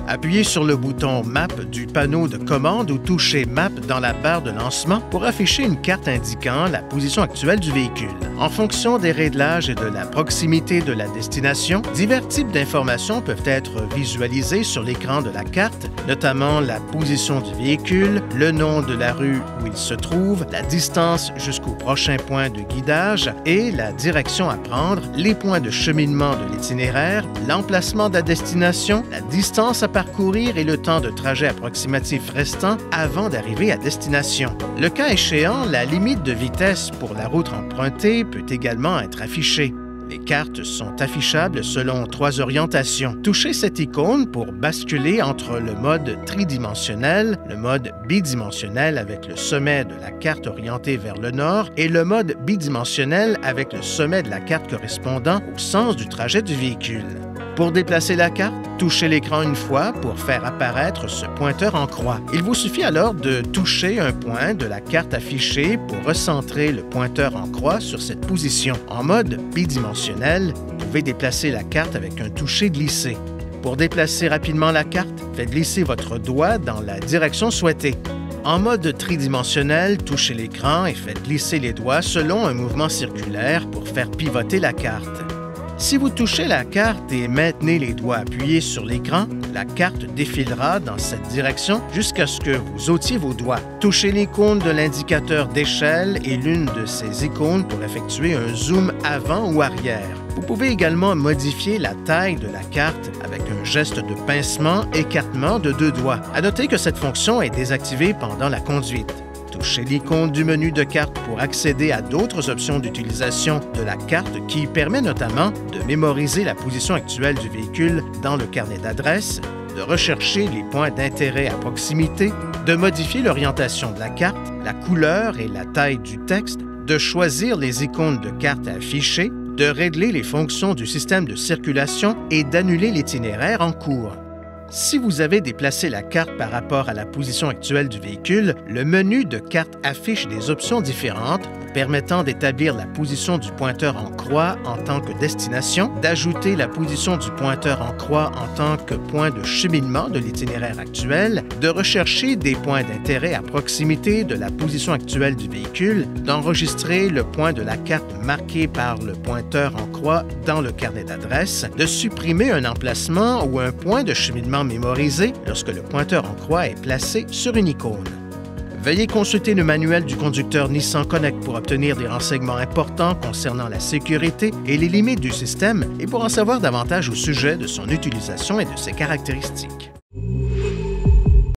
Appuyez sur le bouton Map du panneau de commande ou touchez Map dans la barre de lancement pour afficher une carte indiquant la position actuelle du véhicule. En fonction des réglages et de la proximité de la destination, divers types d'informations peuvent être visualisées sur l'écran de la carte, notamment la position du véhicule, le nom de la rue où il se trouve, la distance jusqu'au prochain point de guidage et la direction à prendre, les points de cheminement de l'itinéraire, l'emplacement de la destination, la distance à parcourir et le temps de trajet approximatif restant avant d'arriver à destination. Le cas échéant, la limite de vitesse pour la route empruntée peut également être affichée. Les cartes sont affichables selon 3 orientations. Touchez cette icône pour basculer entre le mode tridimensionnel, le mode bidimensionnel avec le sommet de la carte orienté vers le nord et le mode bidimensionnel avec le sommet de la carte correspondant au sens du trajet du véhicule. Pour déplacer la carte, touchez l'écran une fois pour faire apparaître ce pointeur en croix. Il vous suffit alors de toucher un point de la carte affichée pour recentrer le pointeur en croix sur cette position. En mode bidimensionnel, vous pouvez déplacer la carte avec un toucher glissé. Pour déplacer rapidement la carte, faites glisser votre doigt dans la direction souhaitée. En mode tridimensionnel, touchez l'écran et faites glisser les doigts selon un mouvement circulaire pour faire pivoter la carte. Si vous touchez la carte et maintenez les doigts appuyés sur l'écran, la carte défilera dans cette direction jusqu'à ce que vous ôtiez vos doigts. Touchez l'icône de l'indicateur d'échelle et l'une de ces icônes pour effectuer un zoom avant ou arrière. Vous pouvez également modifier la taille de la carte avec un geste de pincement écartement de 2 doigts. À noter que cette fonction est désactivée pendant la conduite. Touchez l'icône du menu de carte pour accéder à d'autres options d'utilisation de la carte qui permet notamment de mémoriser la position actuelle du véhicule dans le carnet d'adresses, de rechercher les points d'intérêt à proximité, de modifier l'orientation de la carte, la couleur et la taille du texte, de choisir les icônes de carte à afficher, de régler les fonctions du système de circulation et d'annuler l'itinéraire en cours. Si vous avez déplacé la carte par rapport à la position actuelle du véhicule, le menu de carte affiche des options différentes permettant d'établir la position du pointeur en croix en tant que destination, d'ajouter la position du pointeur en croix en tant que point de cheminement de l'itinéraire actuel, de rechercher des points d'intérêt à proximité de la position actuelle du véhicule, d'enregistrer le point de la carte marqué par le pointeur en croix dans le carnet d'adresse, de supprimer un emplacement ou un point de cheminement mémorisé lorsque le pointeur en croix est placé sur une icône. Veuillez consulter le manuel du conducteur Nissan Connect pour obtenir des renseignements importants concernant la sécurité et les limites du système et pour en savoir davantage au sujet de son utilisation et de ses caractéristiques.